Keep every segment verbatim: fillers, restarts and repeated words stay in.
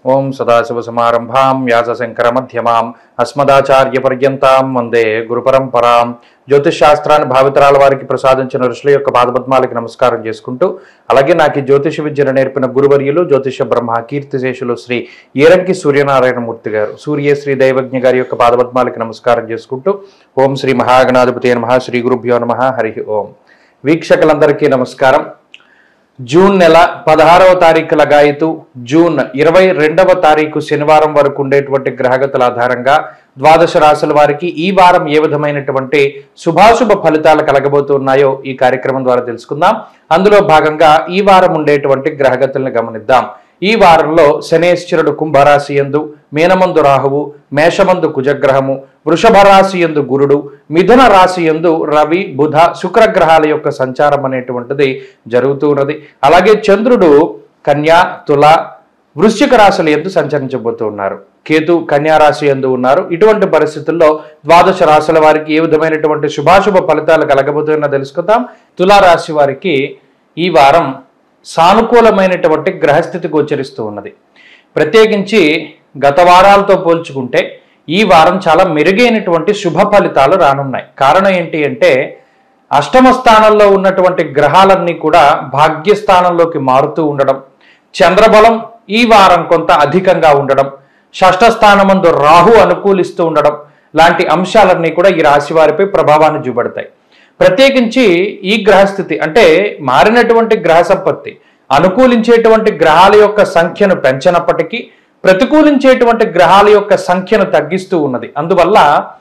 ఓం సదాశివసమారంభాం వ్యాసశంకరమధ్యమాం అస్మదాచార్యపర్యంతాం వందే గురుపరంపరాం. జ్యోతిష్ శాస్త్రాన్ని భావితరాల వారికి ప్రసాదించిన ఋషుల యొక్క పాదపద్మాలకి నమస్కారం చేసుకుంటూ, అలాగే నాకు ఈ జ్యోతిష విద్యను నేర్పిన గురువర్యులు జ్యోతిష బ్రహ్మ కీర్తిశేషులు శ్రీ ఏరంకి సూర్యనారాయణమూర్తి గారు, సూర్యశ్రీ దైవజ్ఞ గారి యొక్క పాదపద్మాలకి నమస్కారం చేసుకుంటూ, ఓం శ్రీ మహాగణాధిపతి నమః, శ్రీ గురుభ్యో నమః, హరి ఓం. వీక్షకులందరికీ నమస్కారం. జూన్ నెల పదహారవ తారీఖు లగాయతు జూన్ ఇరవై రెండవ తారీఖు శనివారం వరకు ఉండేటువంటి గ్రహగతుల ఆధారంగా ద్వాదశ రాశుల వారికి ఈ వారం ఏ విధమైనటువంటి శుభాశుభ ఫలితాలు కలగబోతున్నాయో ఈ కార్యక్రమం ద్వారా తెలుసుకుందాం. అందులో భాగంగా ఈ వారం ఉండేటువంటి గ్రహగతులను గమనిద్దాం. ఈ వారంలో శనేశ్వరుడు కుంభరాశి యందు, మీనమందు రాహువు, మేషమందు కుజగ్రహము, వృషభ రాశి యందు గురుడు, మిథున రాశి యందు రవి, బుధ, శుక్రగ్రహాల యొక్క సంచారం అనేటువంటిది జరుగుతూ ఉన్నది. అలాగే చంద్రుడు కన్యా, తుల, వృశ్చిక రాశుల యందు సంచరించబోతూ ఉన్నారు. కేతు కన్యా రాశి యందు ఉన్నారు. ఇటువంటి పరిస్థితుల్లో ద్వాదశ రాశుల వారికి ఏ విధమైనటువంటి శుభాశుభ ఫలితాలు కలగబోతున్నా తెలుసుకుందాం. తులారాశి వారికి ఈ వారం సానుకూలమైనటువంటి గ్రహస్థితి గోచరిస్తూ ఉన్నది. ప్రత్యేకించి గత వారాలతో పోల్చుకుంటే ఈ వారం చాలా మెరుగైనటువంటి శుభ ఫలితాలు రానున్నాయి. కారణం ఏంటి అంటే, అష్టమ స్థానంలో ఉన్నటువంటి గ్రహాలన్నీ కూడా భాగ్యస్థానంలోకి మారుతూ ఉండడం, చంద్రబలం ఈ వారం కొంత అధికంగా ఉండడం, షష్ఠ స్థానమందు రాహు అనుకూలిస్తూ ఉండడం లాంటి అంశాలన్నీ కూడా ఈ రాశి వారిపై ప్రభావాన్ని చూపెడతాయి. ప్రత్యేకించి ఈ గ్రహస్థితి అంటే మారినటువంటి గ్రహ సంపత్తి అనుకూలించేటువంటి గ్రహాల యొక్క సంఖ్యను పెంచినప్పటికీ ప్రతికూలించేటువంటి గ్రహాల యొక్క సంఖ్యను తగ్గిస్తూ ఉన్నది. అందువల్ల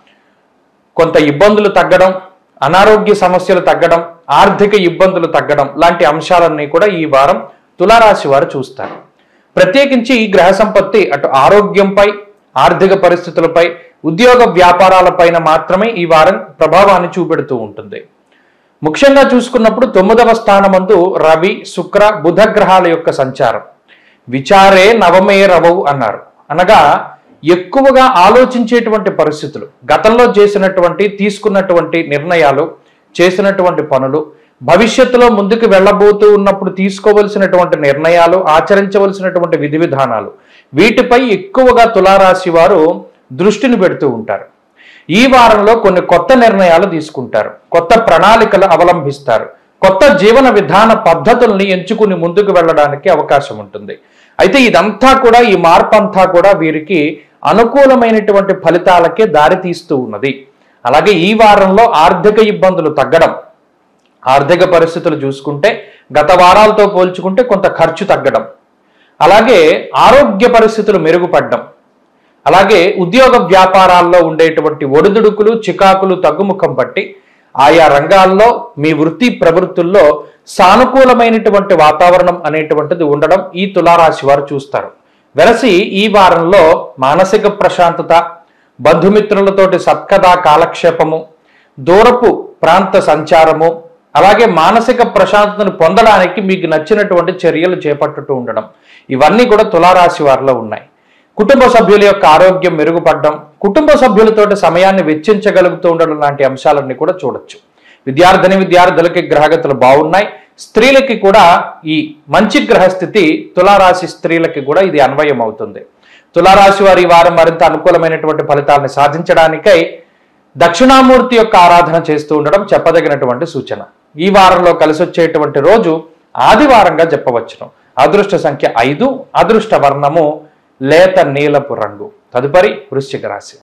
కొంత ఇబ్బందులు తగ్గడం, అనారోగ్య సమస్యలు తగ్గడం, ఆర్థిక ఇబ్బందులు తగ్గడం లాంటి అంశాలన్నీ కూడా ఈ వారం తులారాశి వారు చూస్తారు. ప్రత్యేకించి ఈ గ్రహ సంపత్తి అటు ఆరోగ్యంపై, ఆర్థిక పరిస్థితులపై, ఉద్యోగ వ్యాపారాలపైన మాత్రమే ఈ వారం ప్రభావాన్ని చూపెడుతూ ఉంటుంది. ముఖ్యంగా చూసుకున్నప్పుడు తొమ్మిదవ స్థానమందు రవి, శుక్ర, బుధ గ్రహాల యొక్క సంచారం. విచారే నవమే రవవు అన్నారు. అనగా ఎక్కువగా ఆలోచించేటువంటి పరిస్థితులు, గతంలో చేసినటువంటి తీసుకున్నటువంటి నిర్ణయాలు, చేసినటువంటి పనులు, భవిష్యత్తులో ముందుకు వెళ్ళబోతూ ఉన్నప్పుడు తీసుకోవలసినటువంటి నిర్ణయాలు, ఆచరించవలసినటువంటి విధి విధానాలు, వీటిపై ఎక్కువగా తులారాశి వారు దృష్టిని పెడుతూ ఉంటారు. ఈ వారంలో కొన్ని కొత్త నిర్ణయాలు తీసుకుంటారు, కొత్త ప్రణాళికలు అవలంబిస్తారు, కొత్త జీవన విధాన పద్ధతుల్ని ఎంచుకుని ముందుకు వెళ్ళడానికి అవకాశం ఉంటుంది. అయితే ఇదంతా కూడా, ఈ మార్పు అంతా కూడా వీరికి అనుకూలమైనటువంటి ఫలితాలకే దారి తీస్తూ ఉన్నది. అలాగే ఈ వారంలో ఆర్థిక ఇబ్బందులు తగ్గడం, ఆర్థిక పరిస్థితులు చూసుకుంటే గత వారాలతో పోల్చుకుంటే కొంత ఖర్చు తగ్గడం, అలాగే ఆరోగ్య పరిస్థితులు మెరుగుపడడం, అలాగే ఉద్యోగ వ్యాపారాల్లో ఉండేటువంటి ఒడిదుడుకులు, చికాకులు తగ్గుముఖం పట్టి ఆయా రంగాల్లో మీ వృత్తి ప్రవృత్తుల్లో సానుకూలమైనటువంటి వాతావరణం అనేటువంటిది ఉండడం ఈ తులారాశి వారు చూస్తారు. వెరసి ఈ వారంలో మానసిక ప్రశాంతత, బంధుమిత్రులతోటి సత్కథా కాలక్షేపము, దూరపు ప్రాంత సంచారము, అలాగే మానసిక ప్రశాంతతను పొందడానికి మీకు నచ్చినటువంటి చర్యలు చేపట్టుతూ ఉండడం, ఇవన్నీ కూడా తులారాశి వారిలో ఉన్నాయి. కుటుంబ సభ్యుల యొక్క ఆరోగ్యం మెరుగుపడడం, కుటుంబ సభ్యులతోటి సమయాన్ని వెచ్చించగలుగుతూ ఉండడం లాంటి అంశాలన్నీ కూడా చూడొచ్చు. విద్యార్థిని విద్యార్థులకి గ్రహగతులు బాగున్నాయి. స్త్రీలకి కూడా ఈ మంచి గ్రహస్థితి తులారాశి స్త్రీలకి కూడా ఇది అన్వయం అవుతుంది. తులారాశి వారి వారం మరింత అనుకూలమైనటువంటి ఫలితాలను సాధించడానికై దక్షిణామూర్తి యొక్క ఆరాధన చేస్తూ ఉండడం చెప్పదగినటువంటి సూచన. ఈ వారంలో కలిసి వచ్చేటువంటి రోజు ఆదివారంగా చెప్పవచ్చును. అదృష్ట సంఖ్య ఐదు, అదృష్ట వర్ణము లేత నీలపు రంగు. తదుపరి వృశ్చిక రాశి.